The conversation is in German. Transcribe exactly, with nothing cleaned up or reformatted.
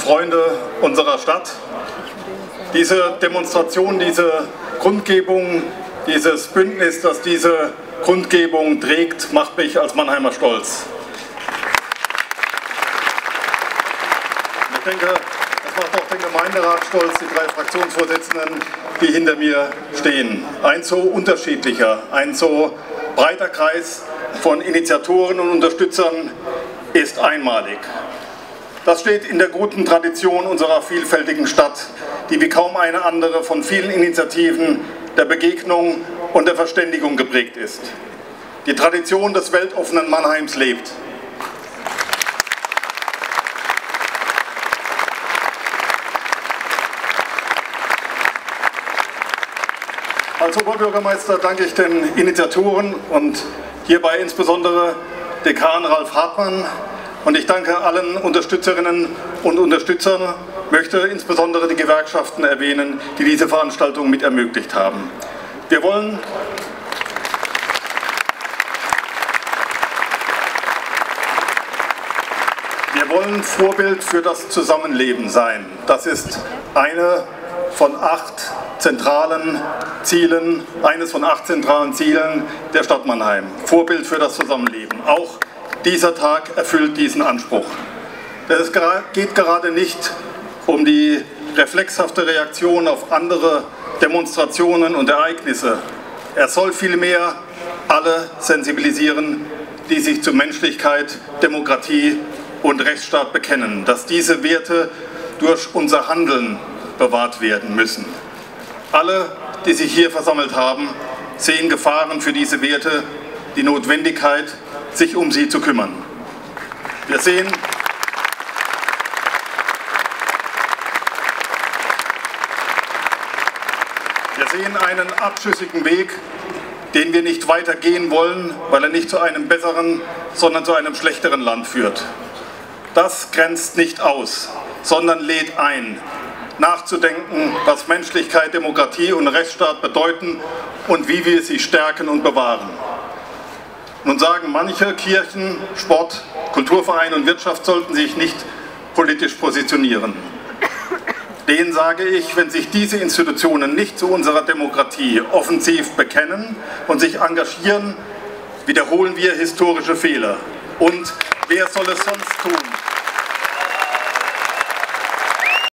Freunde unserer Stadt. Diese Demonstration, diese Kundgebung, dieses Bündnis, das diese Kundgebung trägt, macht mich als Mannheimer stolz. Ich denke, das macht auch den Gemeinderat stolz, die drei Fraktionsvorsitzenden, die hinter mir stehen. Ein so unterschiedlicher, ein so breiter Kreis von Initiatoren und Unterstützern ist einmalig. Das steht in der guten Tradition unserer vielfältigen Stadt, die wie kaum eine andere von vielen Initiativen der Begegnung und der Verständigung geprägt ist. Die Tradition des weltoffenen Mannheims lebt. Als Oberbürgermeister danke ich den Initiatoren und hierbei insbesondere Dekan Ralf Hartmann, und ich danke allen Unterstützerinnen und Unterstützern, möchte insbesondere die Gewerkschaften erwähnen, die diese Veranstaltung mit ermöglicht haben. Wir wollen Wir wollen Vorbild für das Zusammenleben sein. Das ist eine von acht zentralen Zielen, eines von acht zentralen Zielen der Stadt Mannheim. Vorbild für das Zusammenleben. Auch dieser Tag erfüllt diesen Anspruch. Denn es geht gerade nicht um die reflexhafte Reaktion auf andere Demonstrationen und Ereignisse. Er soll vielmehr alle sensibilisieren, die sich zu Menschlichkeit, Demokratie und Rechtsstaat bekennen, dass diese Werte durch unser Handeln bewahrt werden müssen. Alle, die sich hier versammelt haben, sehen Gefahren für diese Werte, die Notwendigkeit, sich um sie zu kümmern. Wir sehen, wir sehen einen abschüssigen Weg, den wir nicht weitergehen wollen, weil er nicht zu einem besseren, sondern zu einem schlechteren Land führt. Das grenzt nicht aus, sondern lädt ein, nachzudenken, was Menschlichkeit, Demokratie und Rechtsstaat bedeuten und wie wir sie stärken und bewahren. Nun sagen manche, Kirchen, Sport, Kulturvereine und Wirtschaft sollten sich nicht politisch positionieren. Denen sage ich, wenn sich diese Institutionen nicht zu unserer Demokratie offensiv bekennen und sich engagieren, wiederholen wir historische Fehler. Und wer soll es sonst tun?